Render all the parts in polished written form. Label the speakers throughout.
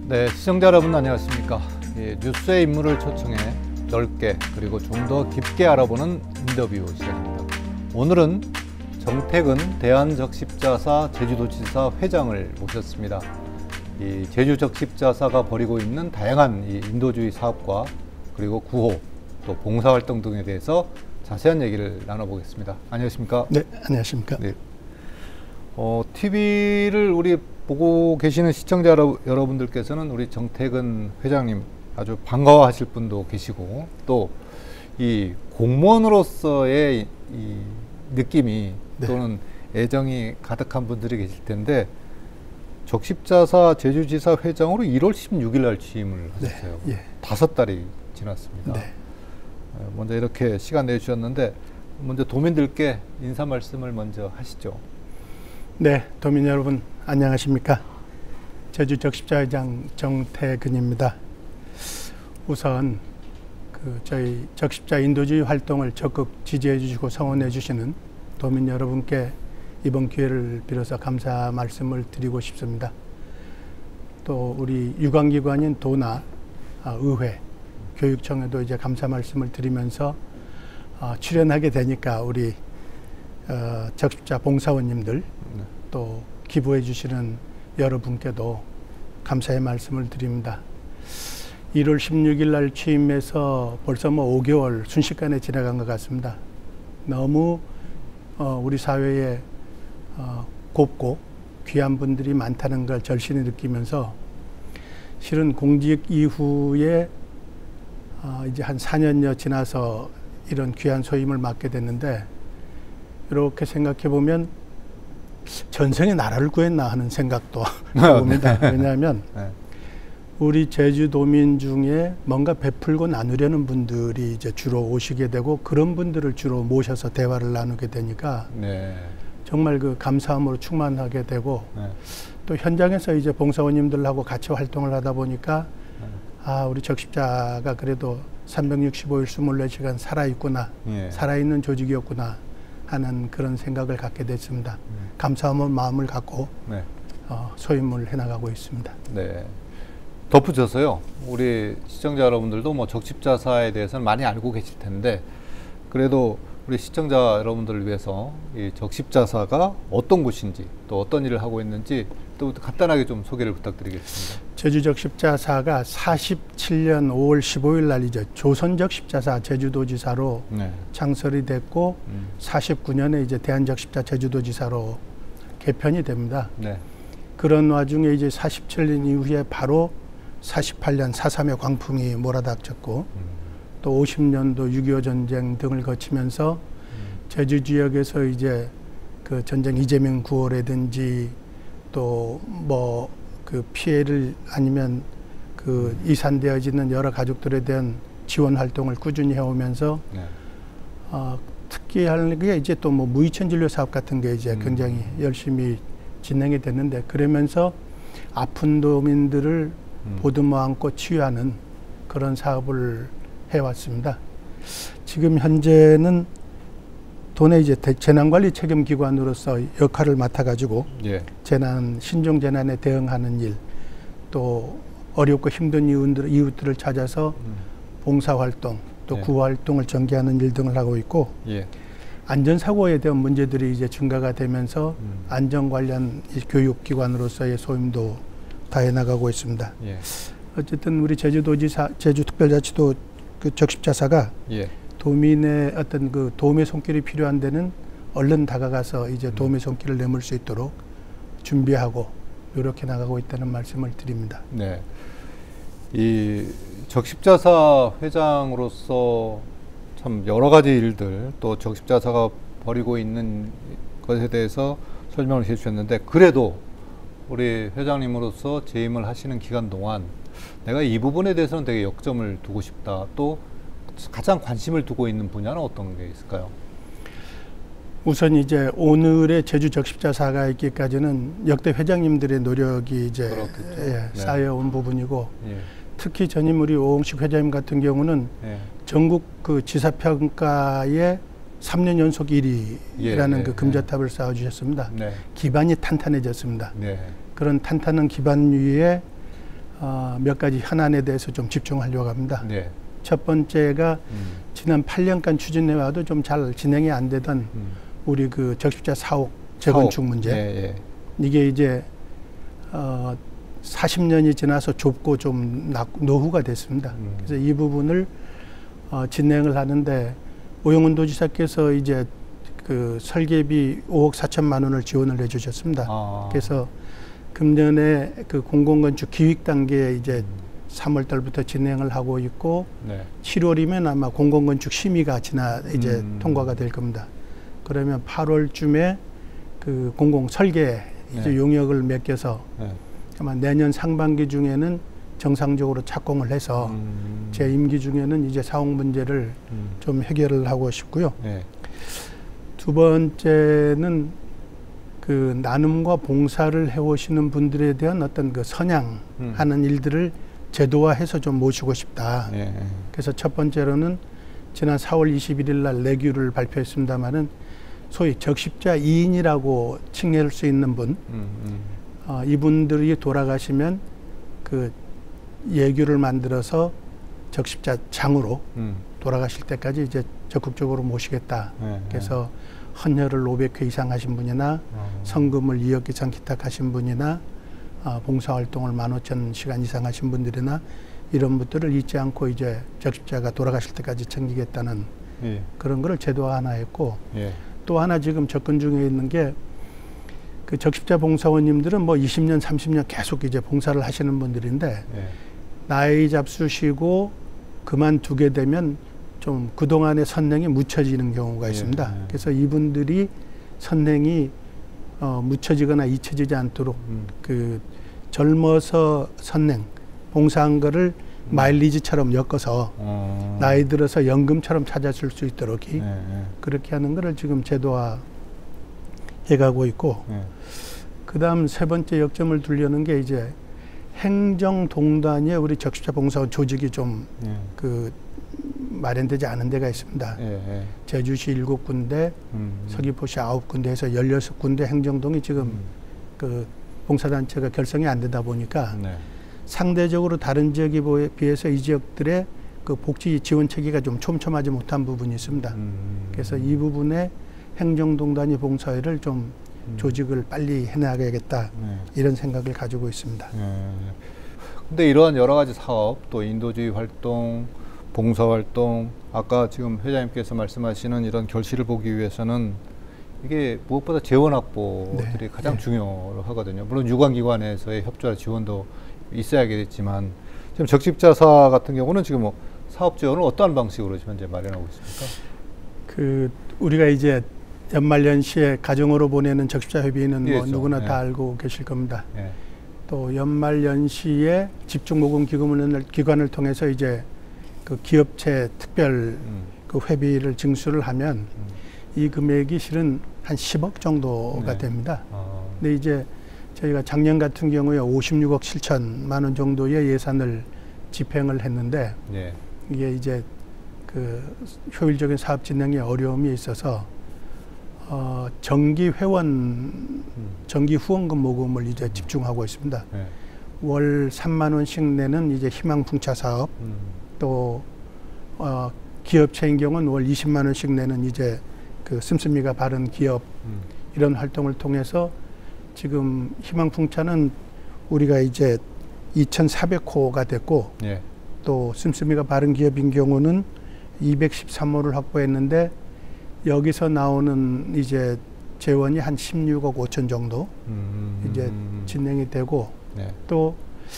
Speaker 1: 네, 시청자 여러분 안녕하십니까. 뉴스의 인물을 초청해 넓게 그리고 좀 더 깊게 알아보는 인터뷰 시간입니다. 오늘은 정택은 대한적십자사 제주도지사 회장을 모셨습니다. 이 제주적십자사가 벌이고 있는 다양한 인도주의 사업과 그리고 구호 또 봉사활동 등에 대해서 자세한 얘기를 나눠보겠습니다. 안녕하십니까?
Speaker 2: 네, 안녕하십니까?
Speaker 1: 네. TV를 우리 보고 계시는 시청자 여러분들께서는 우리 정택은 회장님 아주 반가워하실 분도 계시고 또 이 공무원으로서의 이 느낌이
Speaker 2: 네.
Speaker 1: 또는 애정이 가득한 분들이 계실 텐데 적십자사 제주지사 회장으로 1월 16일 날 취임을 하셨어요.
Speaker 2: 네, 예.
Speaker 1: 5달이 지났습니다.
Speaker 2: 네.
Speaker 1: 먼저 이렇게 시간 내주셨는데 먼저 도민들께 인사 말씀을 먼저 하시죠.
Speaker 2: 네, 도민 여러분 안녕하십니까? 제주적십자회장 정택은입니다. 우선 저희 적십자 인도주의 활동을 적극 지지해 주시고 성원해 주시는 도민 여러분께 이번 기회를 빌어서 감사 말씀을 드리고 싶습니다. 또 우리 유관기관인 도나 의회, 교육청에도 이제 감사 말씀을 드리면서 출연하게 되니까 우리 적십자 봉사원님들 또 기부해 주시는 여러분께도 감사의 말씀을 드립니다. 1월 16일 날 취임해서 벌써 5개월 순식간에 지나간 것 같습니다. 너무 우리 사회에 곱고 귀한 분들이 많다는 걸 절실히 느끼면서 실은 공직 이후에 이제 한 4년여 지나서 이런 귀한 소임을 맡게 됐는데 이렇게 생각해 보면 전생에 나라를 구했나 하는 생각도 해봅니다. 왜냐하면 우리 제주도민 중에 뭔가 베풀고 나누려는 분들이 이제 주로 오시게 되고 그런 분들을 주로 모셔서 대화를 나누게 되니까
Speaker 1: 네.
Speaker 2: 정말 그 감사함으로 충만하게 되고 또 현장에서 이제 봉사원님들하고 같이 활동을 하다 보니까 우리 적십자가 그래도 365일 24시간 살아있구나, 살아있는 조직이었구나 하는 그런 생각을 갖게 됐습니다. 감사한 마음을 갖고 소임을 해나가고 있습니다.
Speaker 1: 네. 덧붙여서요, 우리 시청자 여러분들도 뭐 적십자사에 대해서는 많이 알고 계실 텐데 그래도 우리 시청자 여러분들을 위해서 이 적십자사가 어떤 곳인지 또 어떤 일을 하고 있는지 또 간단하게 좀 소개를 부탁드리겠습니다.
Speaker 2: 제주적십자사가 47년 5월 15일 날 이제 조선적십자사 제주도지사로 창설이 됐고 49년에 이제 대한적십자 제주도지사로 개편이 됩니다. 그런 와중에 이제 47년 이후에 바로 48년 4.3의 광풍이 몰아닥쳤고 또 50년도 6.25 전쟁 등을 거치면서 제주 지역에서 이제 그 전쟁 이재명 구호라든지 또 뭐 그 피해를 아니면 그 이산되어지는 여러 가족들에 대한 지원 활동을 꾸준히 해오면서 특히 하는 게 이제 또 뭐 무이천 진료 사업 같은 게 이제 굉장히 열심히 진행이 됐는데 그러면서 아픈 도민들을 보듬어 안고 치유하는 그런 사업을 해왔습니다. 지금 현재는 도내 이제 재난관리 책임기관으로서 역할을 맡아가지고 신종 재난에 대응하는 일, 또 어렵고 힘든 이웃들을 찾아서 봉사활동, 또 구호활동을 전개하는 일 등을 하고 있고 안전사고에 대한 문제들이 이제 증가가 되면서 안전 관련 교육기관으로서의 소임도 다해 나가고 있습니다. 어쨌든 우리 제주특별자치도 그 적십자사가 도민의 어떤 그 도움의 손길이 필요한 데는 얼른 다가가서 이제 도움의 손길을 내밀 수 있도록 준비하고 노력해 나가고 있다는 말씀을 드립니다.
Speaker 1: 네. 이 적십자사 회장으로서 참 여러 가지 일들 또 적십자사가 벌이고 있는 것에 대해서 설명을 해주셨는데 그래도 우리 회장님으로서 재임을 하시는 기간 동안 내가 이 부분에 대해서는 되게 역점을 두고 싶다. 또 가장 관심을 두고 있는 분야는 어떤 게 있을까요?
Speaker 2: 우선 이제 오늘의 제주 적십자사가 있기까지는 역대 회장님들의 노력이 이제 쌓여온 부분이고 특히 전임 우리 오홍식 회장님 같은 경우는 전국 그 지사평가에 3년 연속 1위라는 그 금자탑을 쌓아주셨습니다. 기반이 탄탄해졌습니다. 그런 탄탄한 기반 위에 몇 가지 현안에 대해서 좀 집중하려고 합니다.
Speaker 1: 네.
Speaker 2: 첫 번째가 지난 8년간 추진해와도 좀 잘 진행이 안 되던 우리 그 적십자 사옥 재건축 문제.
Speaker 1: 예, 예.
Speaker 2: 이게 이제 40년이 지나서 좁고 좀 노후가 됐습니다. 그래서 이 부분을 진행을 하는데 오영훈 도지사께서 이제 그 설계비 5억 4천만 원을 지원을 해주셨습니다. 그래서 금년에 그 공공건축 기획 단계에 이제 3월 달부터 진행을 하고 있고 네. 7월이면 아마 공공건축 심의가 이제 통과가 될 겁니다. 그러면 8월쯤에 그 공공 설계 이제
Speaker 1: 네.
Speaker 2: 용역을 맡겨서 네. 아마 내년 상반기 중에는 정상적으로 착공을 해서 제 임기 중에는 이제 사옥 문제를 좀 해결을 하고 싶고요. 네. 두 번째는 그 나눔과 봉사를 해오시는 분들에 대한 어떤 그 선양하는 일들을 제도화해서 좀 모시고 싶다. 네. 그래서 첫 번째로는 지난 4월 21일 날 내규를 발표했습니다마는 소위 적십자 2인이라고 칭할 수 있는 분, 이분들이 돌아가시면 그 예규를 만들어서 적십자장으로 돌아가실 때까지 이제 적극적으로 모시겠다. 그래서 헌혈을 500회 이상 하신 분이나 성금을 2억 이상 기탁하신 분이나 봉사활동을 15,000시간 이상 하신 분들이나 이런 분들을 잊지 않고 이제 적십자가 돌아가실 때까지 챙기겠다는 그런 거를 제도화했고 또 하나 지금 접근 중에 있는 게 그 적십자 봉사원님들은 뭐 20년, 30년 계속 이제 봉사를 하시는 분들인데 나이 잡수시고 그만두게 되면 좀 그동안의 선행이 묻혀지는 경우가 있습니다. 그래서 이분들이 선행이 묻혀지거나 잊혀지지 않도록 그 젊어서 선행, 봉사한 거를 마일리지처럼 엮어서 나이 들어서 연금처럼 찾아줄 수 있도록 그렇게 하는 거를 지금 제도화 해가고 있고 그 다음 세 번째 역점을 두려는 게 이제 행정동단에 우리 적십자 봉사원 조직이 좀 그 마련되지 않은 데가 있습니다. 제주시 7군데, 서귀포시 9군데에서 16군데 행정동이 지금 그 봉사단체가 결성이 안 되다 보니까 상대적으로 다른 지역에 비해서 이 지역들의 그 복지 지원 체계가 좀 촘촘하지 못한 부분이 있습니다. 그래서 이 부분에 행정동단위 봉사회를 좀 조직을 빨리 해나가야겠다 이런 생각을 가지고 있습니다.
Speaker 1: 근데 이러한 여러 가지 사업, 또 인도주의 활동, 봉사활동, 아까 지금 회장님께서 말씀하시는 이런 결실을 보기 위해서는 이게 무엇보다 재원 확보들이 가장 중요하거든요. 물론 유관기관에서의 협조와 지원도 있어야겠지만 지금 적십자사 같은 경우는 지금 뭐 사업 지원을 어떠한 방식으로 현재 마련하고 있습니까?
Speaker 2: 그 우리가 이제 연말연시에 가정으로 보내는 적십자 회비는 뭐 누구나 다 알고 계실 겁니다. 또 연말연시에 집중모금 기관을 통해서 이제 그 기업체 특별 그 회비를 징수를 하면 이 금액이 실은 한 10억 정도가 됩니다. 근데 이제 저희가 작년 같은 경우에 56억 7천만 원 정도의 예산을 집행을 했는데 이게 이제 그 효율적인 사업 진행에 어려움이 있어서 정기 회원, 정기 후원금 모금을 이제 집중하고 있습니다. 월 3만 원씩 내는 이제 희망풍차 사업, 또 기업체인 경우는 월 20만 원씩 내는 이제 그 씀씀이가 바른 기업 이런 활동을 통해서 지금 희망풍차는 우리가 이제 2,400호가 됐고 또 씀씀이가 바른 기업인 경우는 213호를 확보했는데 여기서 나오는 이제 재원이 한 16억 5천 정도 이제 진행이 되고 또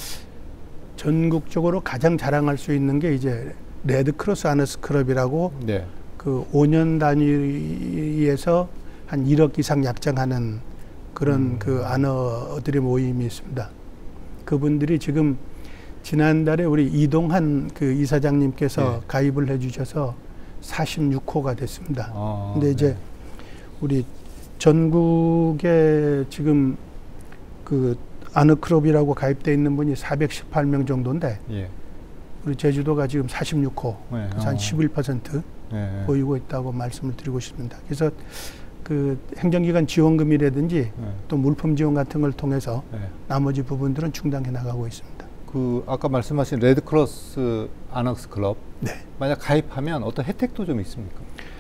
Speaker 2: 전국적으로 가장 자랑할 수 있는 게 이제 레드크로스 아너스 클럽이라고 그 5년 단위에서 한 1억 이상 약정하는 그런 그 아너들의 모임이 있습니다. 그분들이 지금 지난달에 우리 이동한 그 이사장님께서 가입을 해주셔서 46호가 됐습니다. 근데 이제 우리 전국에 지금 그 아너클럽이라고 가입되어 있는 분이 418명 정도인데 우리 제주도가 지금 46호, 그래서 한 11% 보이고 있다고 말씀을 드리고 싶습니다. 그래서 그 행정기관 지원금이라든지 또 물품 지원 같은 걸 통해서 나머지 부분들은 충당해 나가고 있습니다.
Speaker 1: 그 아까 말씀하신 레드크로스 아낙스 클럽
Speaker 2: 네.
Speaker 1: 만약 가입하면 어떤 혜택도 좀 있습니까?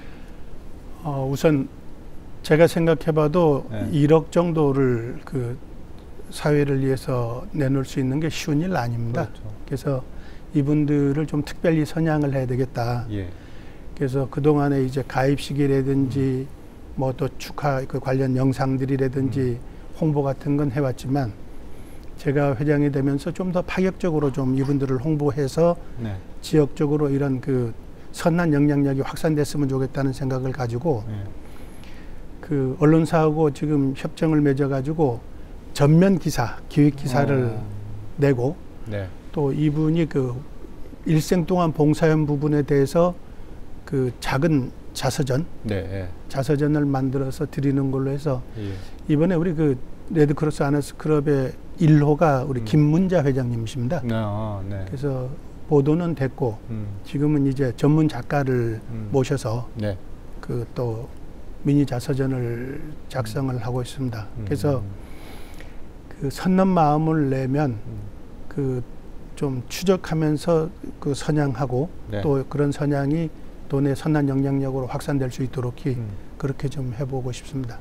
Speaker 2: 우선 제가 생각해봐도
Speaker 1: 네.
Speaker 2: 1억 정도를 그 사회를 위해서 내놓을 수 있는 게 쉬운 일 아닙니다.
Speaker 1: 그렇죠.
Speaker 2: 그래서 이분들을 좀 특별히 선양을 해야 되겠다.
Speaker 1: 예.
Speaker 2: 그래서 그동안에 이제 가입식이라든지 뭐 또 축하 그 관련 영상들이라든지 홍보 같은 건 해왔지만 제가 회장이 되면서 좀 더 파격적으로 좀 이분들을 홍보해서
Speaker 1: 네.
Speaker 2: 지역적으로 이런 그 선한 영향력이 확산됐으면 좋겠다는 생각을 가지고
Speaker 1: 네.
Speaker 2: 그 언론사하고 지금 협정을 맺어가지고 전면 기사, 기획 기사를 내고
Speaker 1: 네.
Speaker 2: 또 이분이 그 일생 동안 봉사한 부분에 대해서 그 작은 자서전,
Speaker 1: 네.
Speaker 2: 자서전을 만들어서 드리는 걸로 해서
Speaker 1: 예.
Speaker 2: 이번에 우리 그 레드크로스 아나스 클럽의 1호가 우리 김문자 회장님이십니다.
Speaker 1: 네.
Speaker 2: 그래서 보도는 됐고 지금은 이제 전문 작가를 모셔서
Speaker 1: 네.
Speaker 2: 그 또 미니 자서전을 작성을 하고 있습니다. 그래서 그 선한 마음을 내면 그 좀 추적하면서 그 선양하고
Speaker 1: 네.
Speaker 2: 또 그런 선양이 돈의 선한 영향력으로 확산될 수 있도록 그렇게 좀 해보고 싶습니다.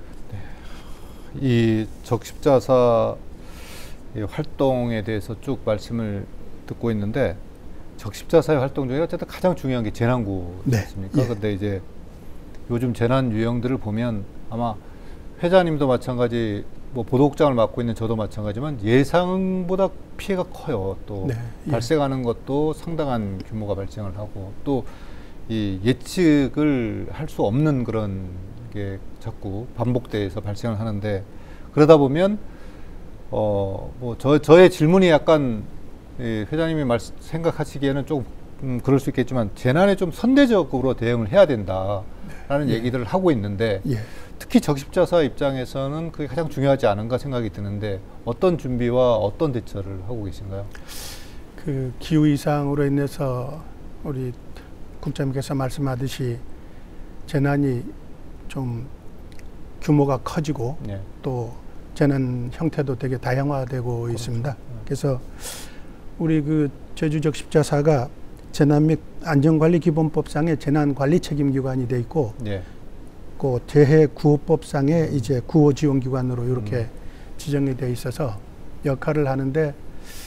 Speaker 1: 이 적십자사 활동에 대해서 쭉 말씀을 듣고 있는데 적십자사의 활동 중에 어쨌든 가장 중요한 게 재난구였습니까?
Speaker 2: 네.
Speaker 1: 근데 이제 요즘 재난 유형들을 보면 아마 회장님도 마찬가지 뭐 보도국장을 맡고 있는 저도 마찬가지지만 예상보다 피해가 커요. 또
Speaker 2: 네.
Speaker 1: 발생하는 것도 상당한 규모가 발생을 하고 또 이 예측을 할 수 없는 그런 게 자꾸 반복돼서 발생을 하는데 그러다 보면 뭐 저의 질문이 약간 회장님이 생각하시기에는 좀 그럴 수 있겠지만 재난에 좀 선제적으로 대응을 해야 된다라는 얘기들을 하고 있는데 특히 적십자사 입장에서는 그게 가장 중요하지 않은가 생각이 드는데 어떤 준비와 어떤 대처를 하고 계신가요?
Speaker 2: 그 기후 이상으로 인해서 우리 국장님께서 말씀하듯이 재난이 좀 규모가 커지고
Speaker 1: 네.
Speaker 2: 또 재난 형태도 되게 다양화되고
Speaker 1: 그렇죠.
Speaker 2: 있습니다. 그래서 우리 그 제주 적십자사가 재난 및 안전관리 기본법상의 재난관리 책임기관이 돼 있고
Speaker 1: 네.
Speaker 2: 그 재해구호법상의 이제 구호지원기관으로 이렇게 지정이 돼 있어서 역할을 하는데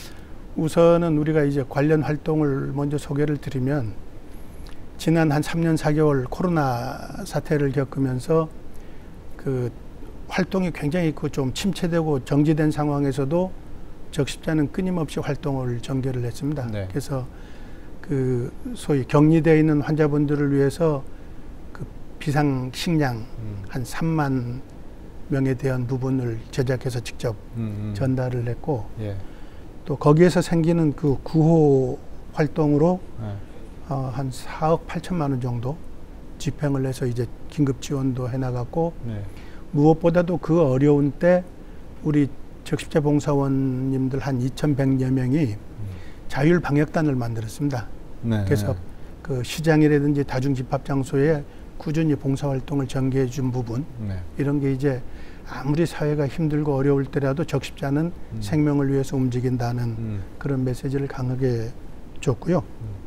Speaker 2: 우선은 우리가 이제 관련 활동을 먼저 소개를 드리면 지난 한 3년 4개월 코로나 사태를 겪으면서 그 활동이 굉장히 그 좀 침체되고 정지된 상황에서도 적십자는 끊임없이 활동을 전개를 했습니다.
Speaker 1: 네.
Speaker 2: 그래서 그 소위 격리되어 있는 환자분들을 위해서 그 비상 식량 한 3만 명에 대한 부분을 제작해서 직접 전달을 했고
Speaker 1: 예.
Speaker 2: 또 거기에서 생기는 그 구호 활동으로
Speaker 1: 네.
Speaker 2: 한 4억 8천만 원 정도 집행을 해서 이제 긴급 지원도 해나갔고
Speaker 1: 네.
Speaker 2: 무엇보다도 그 어려운 때 우리 적십자 봉사원님들 한 2,100여 명이 자율 방역단을 만들었습니다.
Speaker 1: 네.
Speaker 2: 그래서 그 시장이라든지 다중집합 장소에 꾸준히 봉사활동을 전개해 준 부분
Speaker 1: 네.
Speaker 2: 이런 게 이제 아무리 사회가 힘들고 어려울 때라도 적십자는 생명을 위해서 움직인다는 그런 메시지를 강하게 줬고요.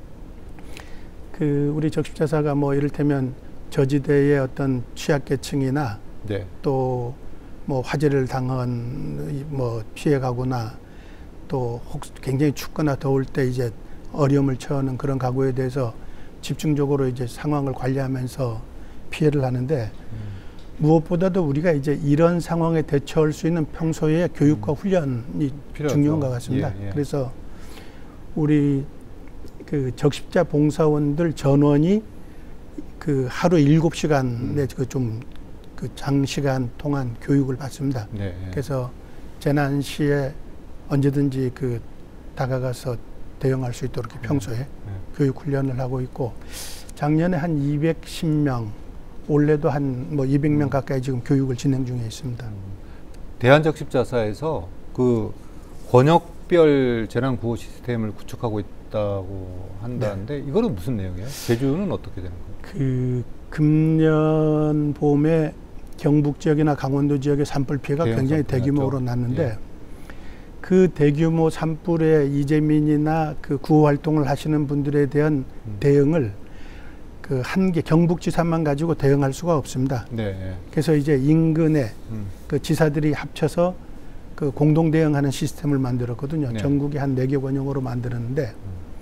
Speaker 2: 그 우리 적십자사가 뭐 이를테면 저지대의 어떤 취약계층이나
Speaker 1: 네.
Speaker 2: 또 뭐 화재를 당한 뭐 피해가거나 또 혹시 굉장히 춥거나 더울 때 이제 어려움을 처하는 그런 가구에 대해서 집중적으로 이제 상황을 관리하면서 피해를 하는데 무엇보다도 우리가 이제 이런 상황에 대처할 수 있는 평소에 교육과 훈련이
Speaker 1: 필요하죠.
Speaker 2: 중요한 것 같습니다.
Speaker 1: 예, 예.
Speaker 2: 그래서 우리 그 적십자 봉사원들 전원이 그 하루 7시간의 그 좀 그 장시간 동안 교육을 받습니다.
Speaker 1: 네.
Speaker 2: 그래서 재난 시에 언제든지 그 다가가서 대응할 수 있도록 평소에 교육 훈련을 하고 있고 작년에 한 210명, 올해도 한 뭐 200명 가까이 지금 교육을 진행 중에 있습니다.
Speaker 1: 대한적십자사에서 그 권역별 재난 구호 시스템을 구축하고 있다고 한다는데 이거는 무슨 내용이에요? 제주는 어떻게 되는 거예요?
Speaker 2: 그 금년 봄에 경북 지역이나 강원도 지역의 산불 피해가 굉장히 대규모로 났는데 그 대규모 산불의 이재민이나 그 구호 활동을 하시는 분들에 대한 대응을 그 한개 경북지사만 가지고 대응할 수가 없습니다.
Speaker 1: 네.
Speaker 2: 그래서 이제 인근에 그 지사들이 합쳐서 그 공동 대응하는 시스템을 만들었거든요.
Speaker 1: 네.
Speaker 2: 전국에 한 4개 원형으로 만들었는데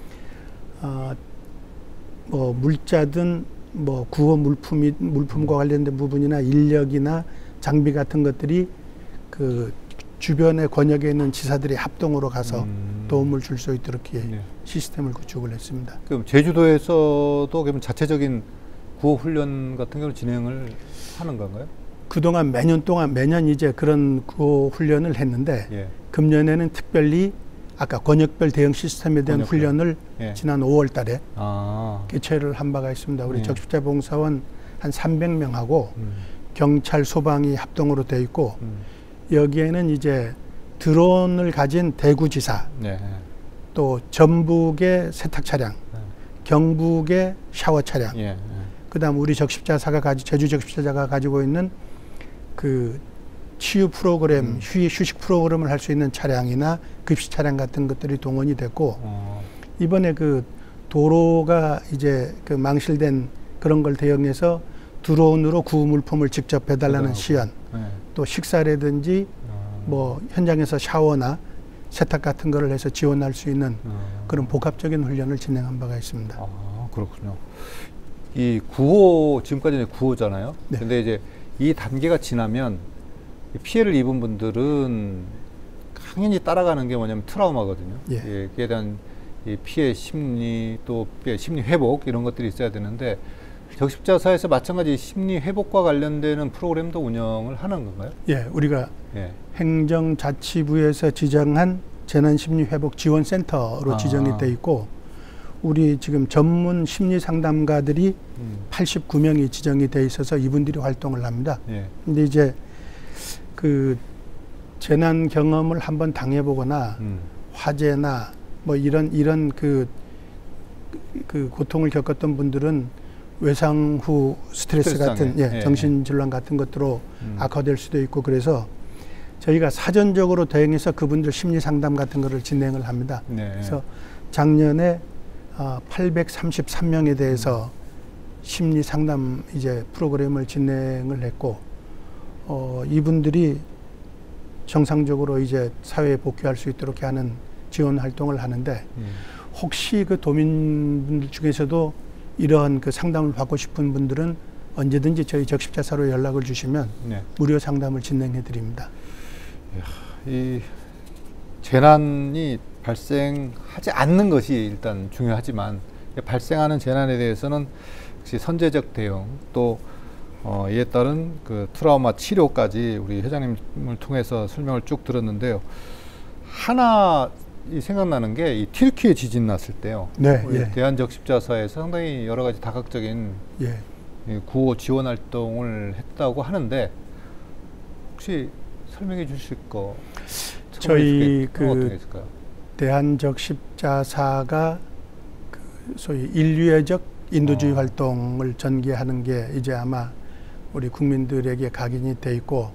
Speaker 2: 뭐 물자든 뭐 구호 물품과 관련된 부분이나 인력이나 장비 같은 것들이 그 주변의 권역에 있는 지사들이 합동으로 가서 도움을 줄 수 있도록
Speaker 1: 네.
Speaker 2: 시스템을 구축을 했습니다.
Speaker 1: 그럼 제주도에서도 그러면 자체적인 구호 훈련 같은 걸 진행을 하는 건가요?
Speaker 2: 그동안 매년 이제 그런 구호 훈련을 했는데
Speaker 1: 예.
Speaker 2: 금년에는 특별히 아까 권역별 대응 시스템에 대한
Speaker 1: 권역별.
Speaker 2: 훈련을
Speaker 1: 예.
Speaker 2: 지난 5월 달에
Speaker 1: 아.
Speaker 2: 개최를 한 바가 있습니다. 우리
Speaker 1: 예.
Speaker 2: 적십자 봉사원 한 300명하고 경찰 소방이 합동으로 돼 있고 여기에는 이제 드론을 가진 대구지사
Speaker 1: 네.
Speaker 2: 또 전북의 세탁 차량, 경북의 샤워 차량,
Speaker 1: 예.
Speaker 2: 그다음 우리 적십자사가 제주 적십자사가 가지고 있는 그 치유 프로그램, 휴식 프로그램을 할 수 있는 차량이나 급식 차량 같은 것들이 동원이 됐고 이번에 그 도로가 이제 그 망실된 그런 걸 대응해서 드론으로 구호 물품을 직접 배달하는 시연,
Speaker 1: 네.
Speaker 2: 또 식사라든지 뭐 현장에서 샤워나 세탁 같은 거를 해서 지원할 수 있는 그런 복합적인 훈련을 진행한 바가 있습니다.
Speaker 1: 아, 그렇군요. 이 구호, 지금까지는 구호잖아요.
Speaker 2: 네.
Speaker 1: 근데 이제 이 단계가 지나면 피해를 입은 분들은 당연히 따라가는 게 뭐냐면 트라우마거든요.
Speaker 2: 예.
Speaker 1: 그에 대한 이 피해 심리 또 피해 심리 회복 이런 것들이 있어야 되는데 적십자사에서 마찬가지 심리 회복과 관련되는 프로그램도 운영을 하는 건가요?
Speaker 2: 예, 우리가
Speaker 1: 예.
Speaker 2: 행정자치부에서 지정한 재난심리회복지원센터로 지정이 돼 있고 우리 지금 전문 심리상담가들이 89명이 지정이 돼 있어서 이분들이 활동을 합니다.
Speaker 1: 예.
Speaker 2: 근데 이제 그 재난 경험을 한번 당해보거나 화재나 뭐 이런 그 고통을 겪었던 분들은 외상 후 스트레스 같은 정신질환 같은 것들로 악화될 수도 있고 그래서 저희가 사전적으로 대응해서 그분들 심리 상담 같은 거를 진행을 합니다.
Speaker 1: 네.
Speaker 2: 그래서 작년에 833명에 대해서 심리 상담 이제 프로그램을 진행을 했고 이분들이 정상적으로 이제 사회에 복귀할 수 있도록 하는 지원 활동을 하는데 혹시 그 도민분들 중에서도 이러한 그 상담을 받고 싶은 분들은 언제든지 저희 적십자사로 연락을 주시면
Speaker 1: 네.
Speaker 2: 무료 상담을 진행해 드립니다.
Speaker 1: 이 재난이 발생하지 않는 것이 일단 중요하지만 발생하는 재난에 대해서는 역시 선제적 대응 또 이에 따른 그 트라우마 치료까지 우리 회장님을 통해서 설명을 쭉 들었는데요. 하나 생각나는 게 이 튀르키예 지진 났을 때요.
Speaker 2: 네,
Speaker 1: 우리 대한적십자사에서 상당히 여러 가지 다각적인 구호 지원 활동을 했다고 하는데 혹시 설명해 주실 거
Speaker 2: 저희
Speaker 1: 어떤 게 있을까요?
Speaker 2: 대한적십자사가 그 소위 인류애적 인도주의 활동을 전개하는 게 이제 아마 우리 국민들에게 각인이 돼 있고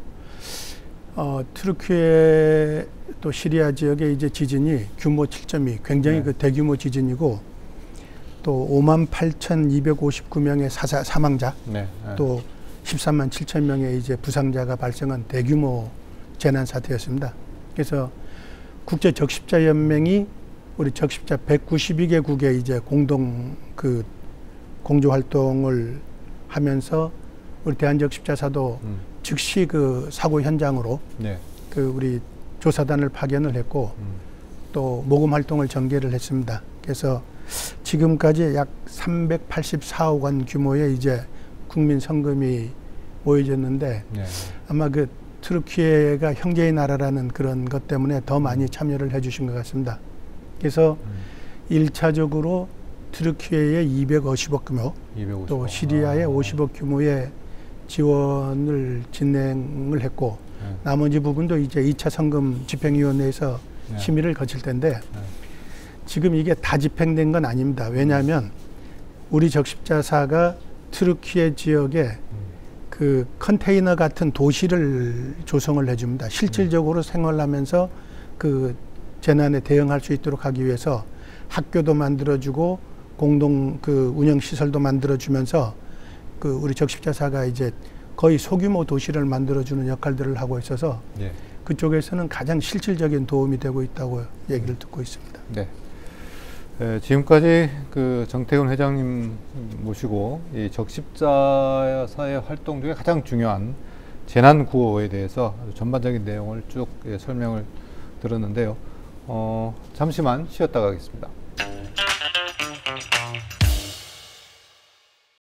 Speaker 2: 튀르키예 또 시리아 지역의 이제 지진이 규모 7.2 굉장히 그 대규모 지진이고 또 58,259명의 사망자 또 13만 7천 명의 이제 부상자가 발생한 대규모 재난 사태였습니다. 그래서 국제 적십자 연맹이 우리 적십자 192개국의 이제 공동 그 공조 활동을 하면서 우리 대한적십자사도 즉시 그 사고 현장으로 그 우리 조사단을 파견을 했고 또 모금 활동을 전개를 했습니다. 그래서 지금까지 약 384억 원 규모의 이제 국민 성금이 모여졌는데 아마 그 튀르키예가 형제의 나라라는 그런 것 때문에 더 많이 참여를 해주신 것 같습니다. 그래서 1차적으로 튀르키예에 250억 규모, 또 시리아에 50억 규모의 지원을 진행을 했고 나머지 부분도 이제 2차 성금 집행위원회에서 심의를 거칠 텐데 지금 이게 다 집행된 건 아닙니다. 왜냐하면 우리 적십자사가 튀르키예 지역에 그 컨테이너 같은 도시를 조성을 해줍니다. 실질적으로 생활하면서 그 재난에 대응할 수 있도록 하기 위해서 학교도 만들어주고 공동 그 운영 시설도 만들어주면서 그 우리 적십자사가 이제 거의 소규모 도시를 만들어주는 역할들을 하고 있어서
Speaker 1: 예.
Speaker 2: 그쪽에서는 가장 실질적인 도움이 되고 있다고 얘기를 듣고 있습니다.
Speaker 1: 네. 지금까지 그 정태근 회장님 모시고 이 적십자사의 활동 중에 가장 중요한 재난 구호에 대해서 아주 전반적인 내용을 쭉 설명을 들었는데요. 잠시만 쉬었다 가겠습니다.